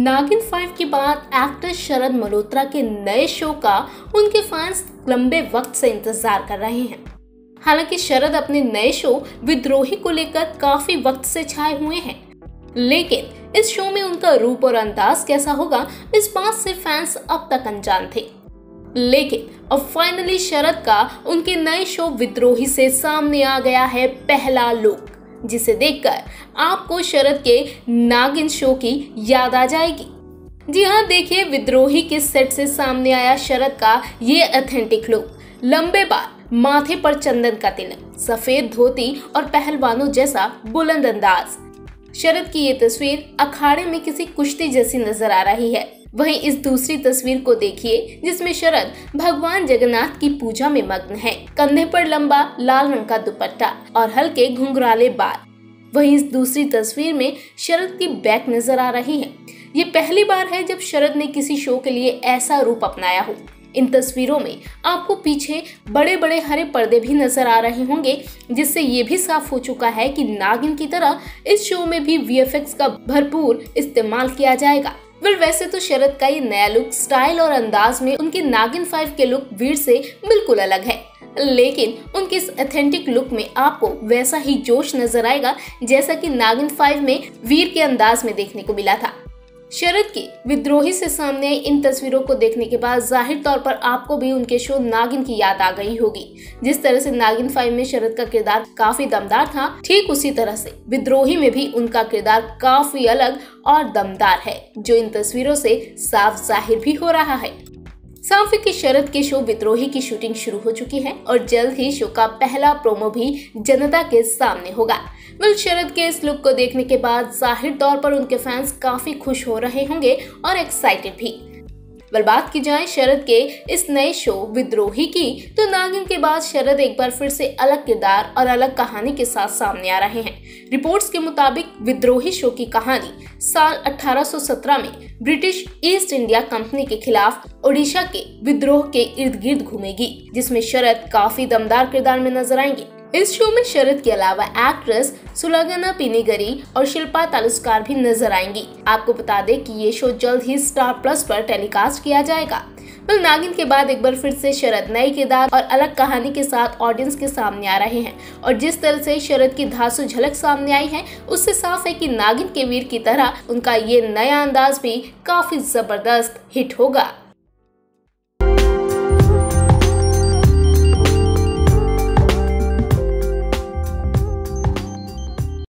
नागिन 5 के बाद एक्टर शरद मल्होत्रा के नए शो का उनके फैंस लंबे वक्त से इंतजार कर रहे हैं। हालांकि शरद अपने नए शो विद्रोही को लेकर काफी वक्त से छाए हुए हैं, लेकिन इस शो में उनका रूप और अंदाज कैसा होगा, इस बात से फैंस अब तक अनजान थे। लेकिन अब फाइनली शरद का उनके नए शो विद्रोही से सामने आ गया है पहला लुक, जिसे देखकर आपको शरद के नागिन शो की याद आ जाएगी। जी हाँ, देखिए, विद्रोही के सेट से सामने आया शरद का ये ऑथेंटिक लुक। लंबे बाल, माथे पर चंदन का तिलक, सफेद धोती और पहलवानों जैसा बुलंद अंदाज। शरद की ये तस्वीर अखाड़े में किसी कुश्ती जैसी नजर आ रही है। वहीं इस दूसरी तस्वीर को देखिए, जिसमें शरद भगवान जगन्नाथ की पूजा में मग्न है। कंधे पर लंबा लाल रंग का दुपट्टा और हल्के घुंघराले बाल। वहीं इस दूसरी तस्वीर में शरद की बैक नजर आ रही है। ये पहली बार है जब शरद ने किसी शो के लिए ऐसा रूप अपनाया हो। इन तस्वीरों में आपको पीछे बड़े बड़े हरे पर्दे भी नजर आ रहे होंगे, जिससे ये भी साफ हो चुका है कि नागिन की तरह इस शो में भी वीएफएक्स का भरपूर इस्तेमाल किया जाएगा। वैसे तो शरद का ये नया लुक स्टाइल और अंदाज में उनके नागिन 5 के लुक वीर से बिल्कुल अलग है, लेकिन उनके इस ऑथेंटिक लुक में आपको वैसा ही जोश नजर आएगा जैसा कि नागिन 5 में वीर के अंदाज में देखने को मिला था। शरद की विद्रोही से सामने आई इन तस्वीरों को देखने के बाद जाहिर तौर पर आपको भी उनके शो नागिन की याद आ गई होगी। जिस तरह से नागिन 5 में शरद का किरदार काफी दमदार था, ठीक उसी तरह से विद्रोही में भी उनका किरदार काफी अलग और दमदार है, जो इन तस्वीरों से साफ जाहिर भी हो रहा है। साफ है कि शरद के शो विद्रोही की शूटिंग शुरू हो चुकी है और जल्द ही शो का पहला प्रोमो भी जनता के सामने होगा। शरद के इस लुक को देखने के बाद जाहिर तौर पर उनके फैंस काफी खुश हो रहे होंगे और एक्साइटेड भी। बात की जाए शरद के इस नए शो विद्रोही की, तो नागिन के बाद शरद एक बार फिर से अलग किरदार और अलग कहानी के साथ सामने आ रहे हैं। रिपोर्ट्स के मुताबिक विद्रोही शो की कहानी साल 1817 में ब्रिटिश ईस्ट इंडिया कंपनी के खिलाफ ओडिशा के विद्रोह के इर्द गिर्द घूमेगी, जिसमें शरद काफी दमदार किरदार में नजर आएंगे। इस शो में शरद के अलावा एक्ट्रेस सुलगना पिनिगरी और शिल्पा तालुस्कर भी नजर आएंगी। आपको बता दें कि ये शो जल्द ही स्टार प्लस पर टेलीकास्ट किया जाएगा। नागिन के बाद एक बार फिर से शरद नए किरदार और अलग कहानी के साथ ऑडियंस के सामने आ रहे हैं और जिस तरह से शरद की धांसू झलक सामने आई है, उससे साफ है कि नागिन के वीर की तरह उनका ये नया अंदाज भी काफी जबरदस्त हिट होगा।